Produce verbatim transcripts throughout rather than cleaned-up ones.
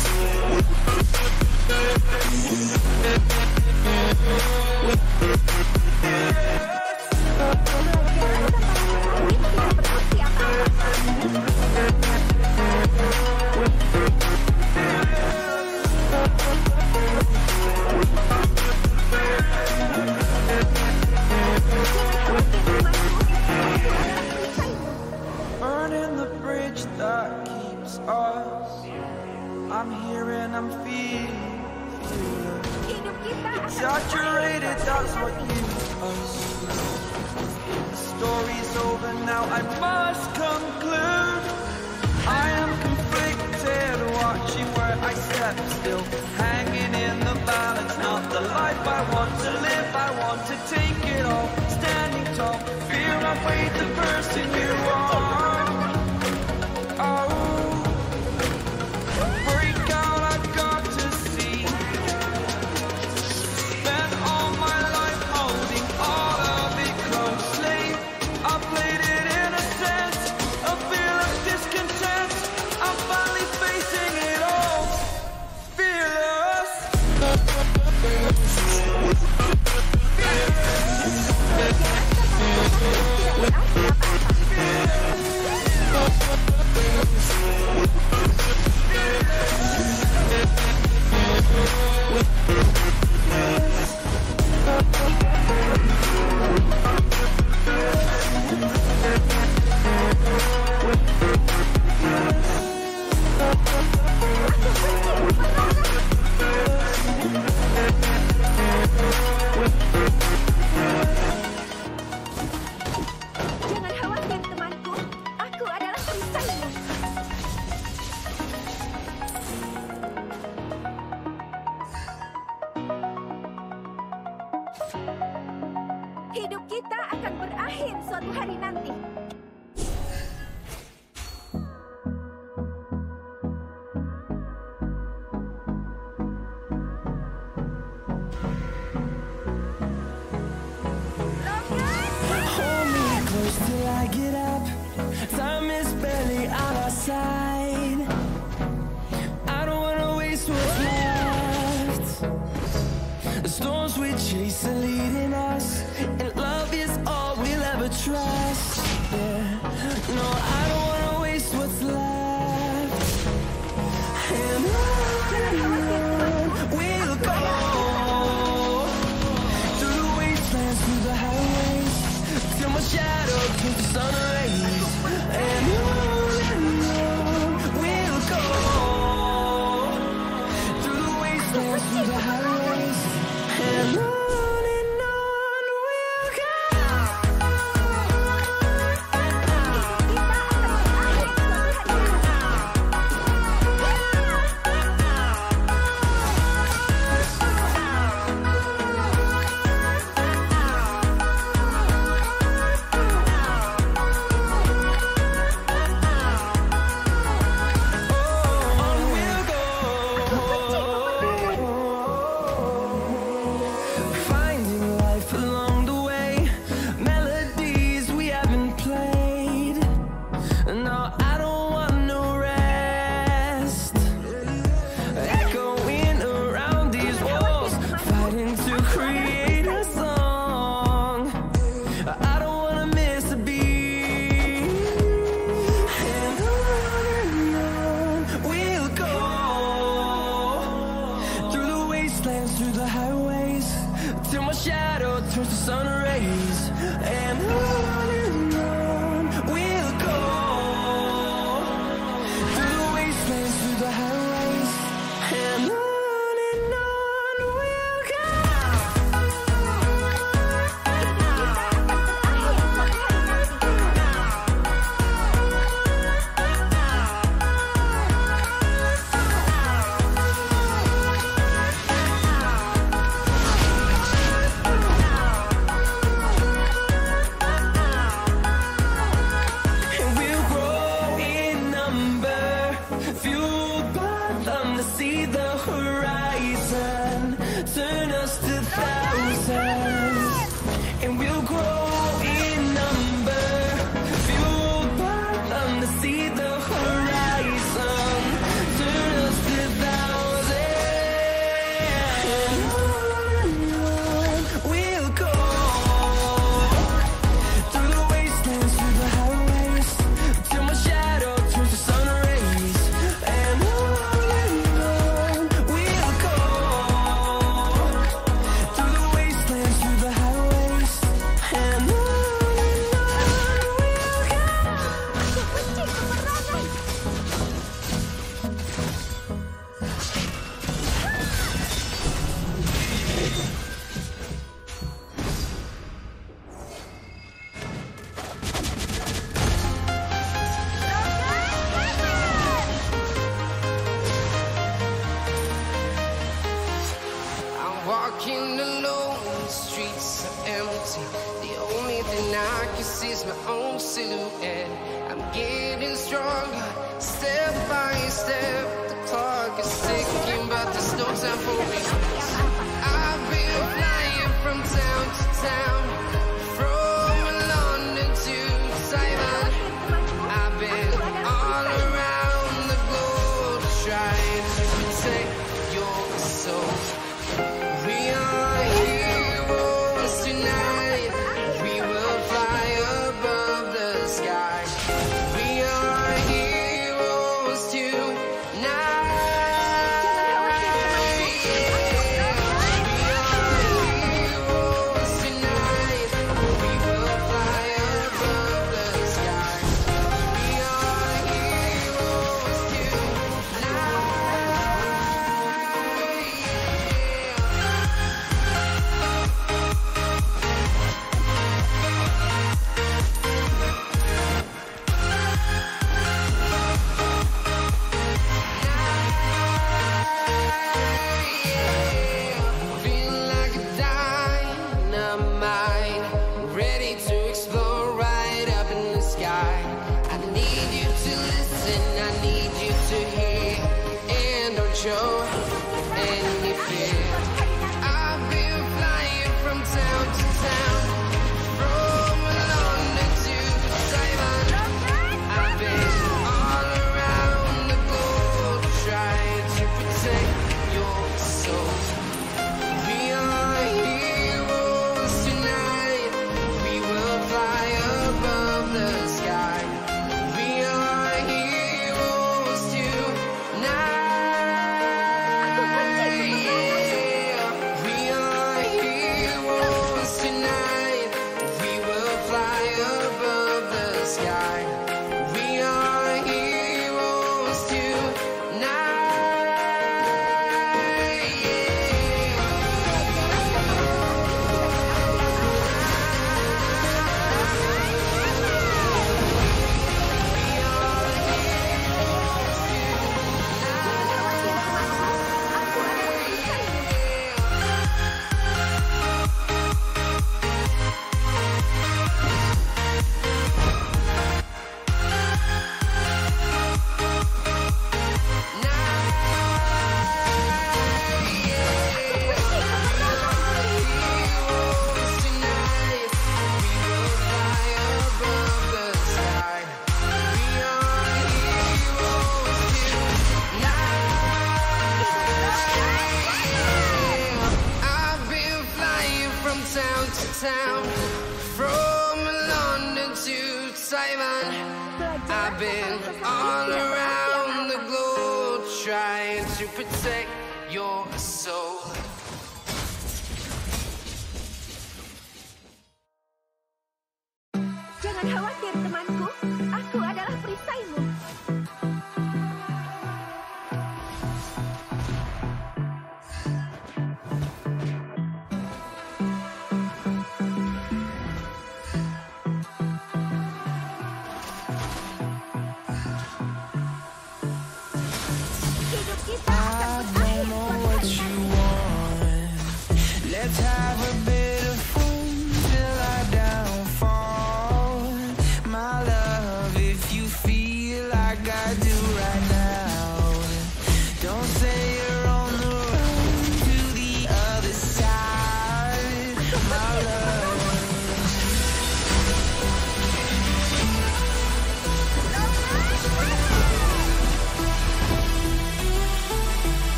Burning the bridge that keeps us. I'm here and I'm feeling, feeling exaggerated, that's what gives us. The story's over now, I must conclude. I am conflicted, watching where I step still, hanging in the balance, not the life I want to live. I want to take it all, standing tall, fear I weighed the person you are. Hidup kita akan berakhir suatu hari nanti. Hold me close till I get up. Time is barely on our side. I don't wanna waste what's left. The storms we chase are leading us, and love is all we'll ever trust. Yeah. No, I don't wanna waste what's left. And on we'll go, through the wastelands, through the highways, till my shadow turns to sun rays. And on and on we'll go, through the wastelands, through the highways, and on and on. sees my own silhouette. I'm getting stronger, step by step. The clock is ticking, but there's no time for me. I've been flying from town to town, from London to Taiwan. I've been all around the globe trying to protect your soul. We are heroes tonight. We will fly above the sky. We are heroes tonight. Show any fear. I've been flying from town to town, from London to Taiwan. I've been all around the globe trying to protect your soul. We are heroes tonight. We will fly above the sky. We are heroes tonight. Town, from London to Taiwan. I've been all around the globe trying to protect your soul. Jangan khawatir temanku, aku adalah perisaimu. Let's have a bit of fun till I downfall. My love, if you feel like I do right now, don't say you're on the run to the other side. My love.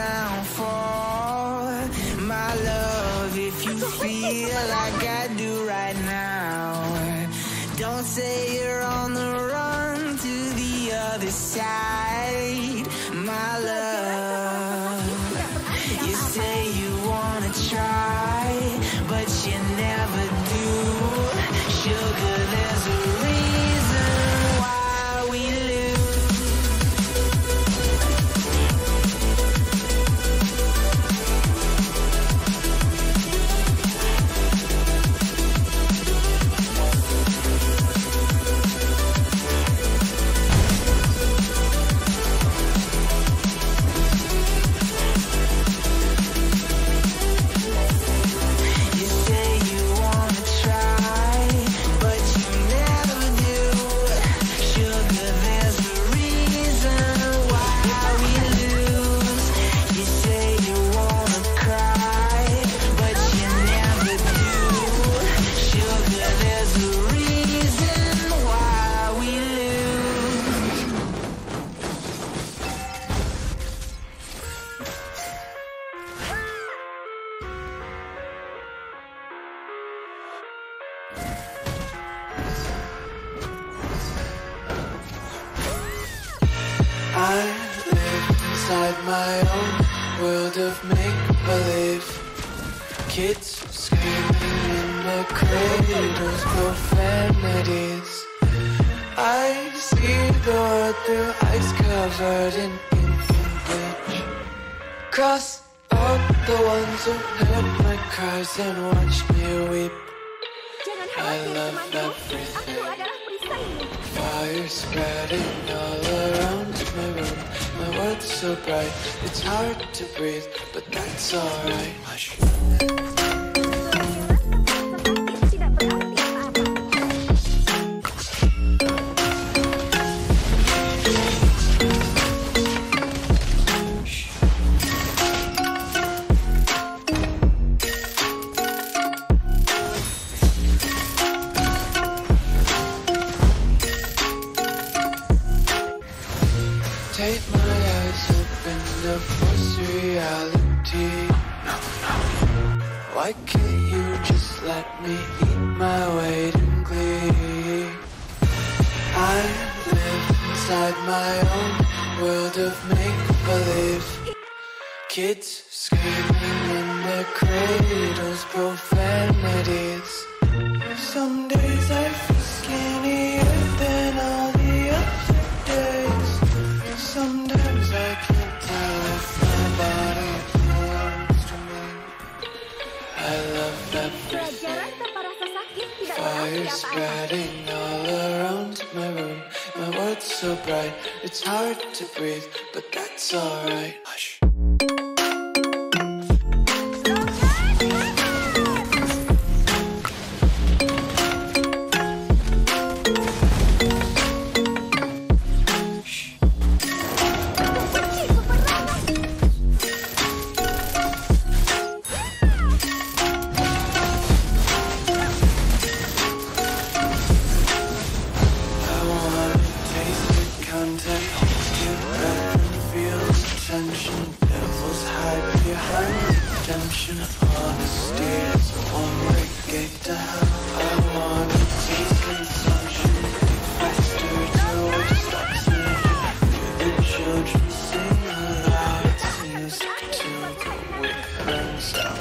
downfall. My love, if you feel like I do right now, don't say you're on the run to the other side. My love, you say you wanna try, but you never do. Sugar, there's a reason why we lose. I live inside my own world of make-believe. Kids screaming in the cradles, profanities. I see the world through ice covered in ink and bleach. Cross out the ones who heard my cries and watched me weep. I love everything. Fire spreading all around my room. My world's so bright, it's hard to breathe, but that's alright. Hush. Take my eyes open to force reality. No, no. Why can't you just let me eat my weight in glee? I live inside my own world of make-believe. Kids screaming in their cradles, profanities. Some days I feel skinnier than all the other days. Sometimes I can't tell if my body belongs to me. I love everything. Fire spreading all around my room. My world's so bright, it's hard to breathe, but that's alright. Hush. Devils hide behind redemption. Honesty is a one-way gate to hell. I wanna taste consumption. Faster to stop singing. The children sing aloud. It seems to the wick burns out.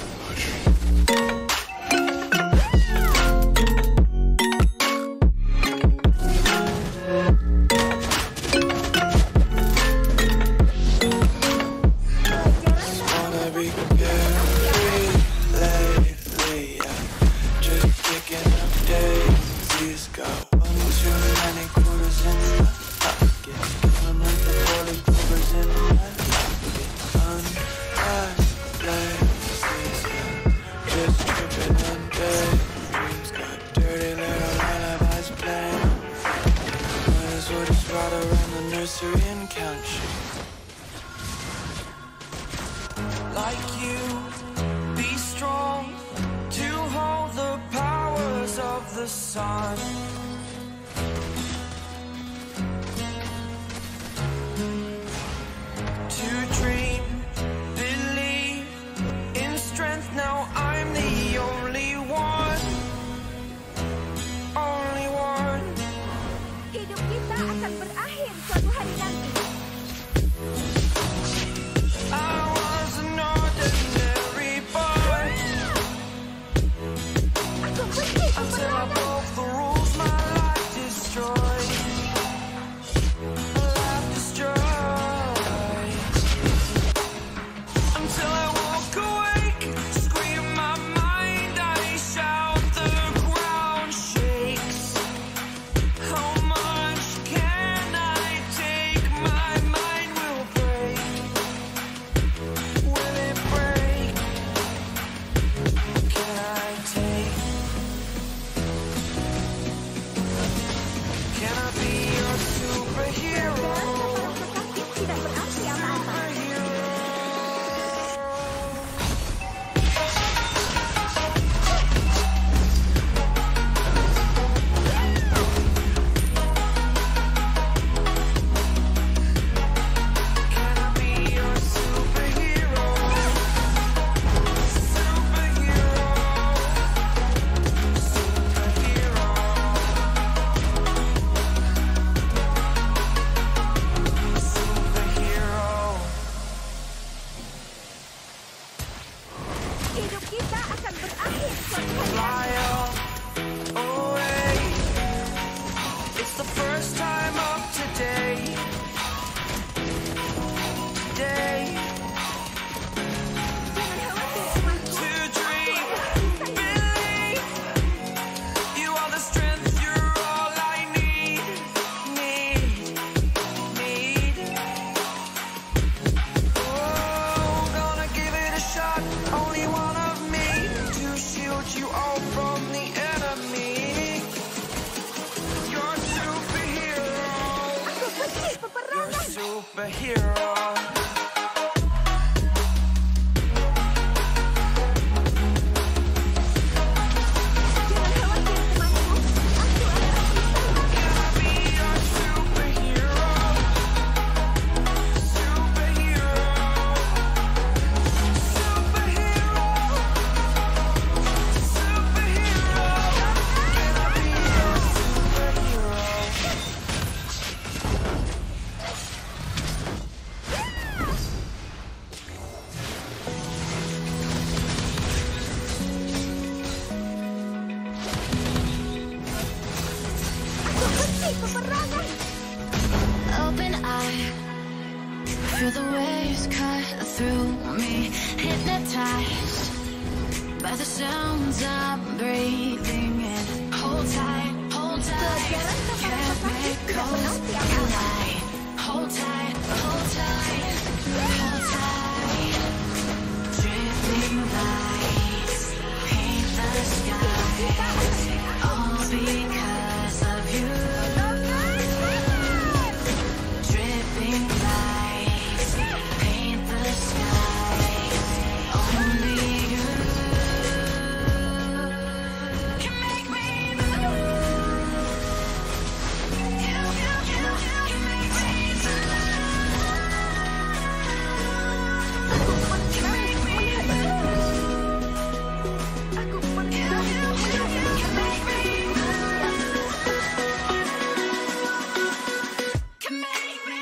And count sheep. Like you, be strong to hold the powers of the sun. To dream Hidup kita akan berakhir suatu hari. Fly away. It's the first time of today. Today. Jangan khawatir temanku. To dream, believe. You are the strength, you're all I need. Need, need. Oh, gonna give it a shot. Only one of me to shield you all from the enemy. You're a superhero. Aku benci You're a peperangan. superhero. Jangan khawatir temanku. Aku adalah perisai. Be your superhero. Superhero. Superhero. Superhero. Can I be your superhero? Aku benci peperangan. Open eye, feel the waves cut through me, hypnotized by the sounds I'm breathing in. Hold tight, hold tight, chemicals collide. Hold tight, hold tight, hold tight. Dripping lights paint the skies, all because of you. Dripping lights paint the skies. Only you can make me move. You, you, you can make me Aku menang melihat can make me.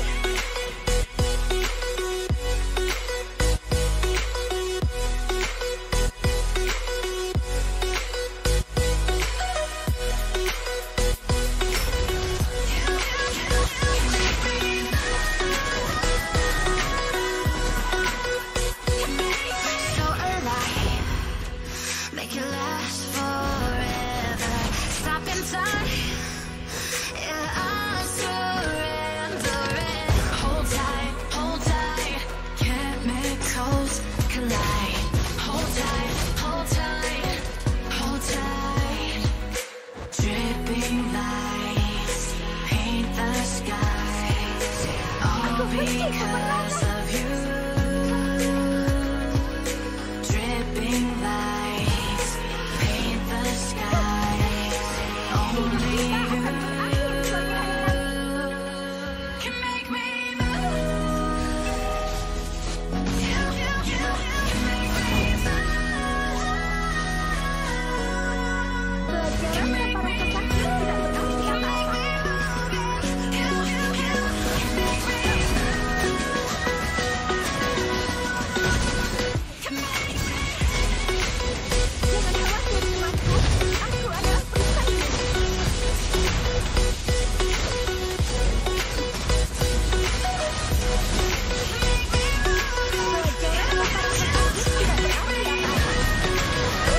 So alive, make it last forever. Stop in time. Yeah, I'm surrendering. Hold tight, hold tight. Chemicals collide. Hold tight, hold tight, hold tight. Dripping lights paint the skies. All because of you. Dripping lights paint the skies. Only you can make me move. You, you, you can make me Pelajaran para pekasih tidak berarti apa-apa. Jangan khawatir temanku. Aku adalah perisai. Pelajaran para pekasih tidak berarti apa-apa.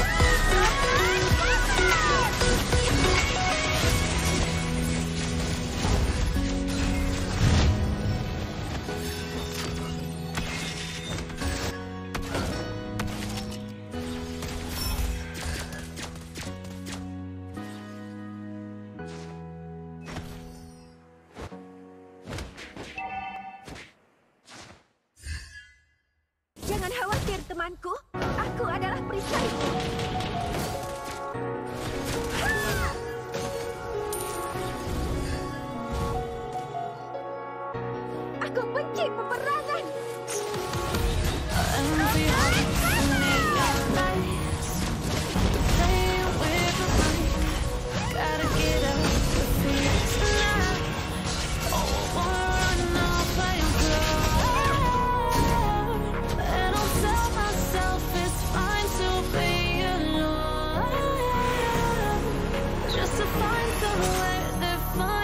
Jangan khawatir temanku. Aku adalah perisai. Aku benci peperangan. Gotta get up the fears tonight. Oh, one off, I am close. And I'll tell myself it's fine. to find somewhere that finds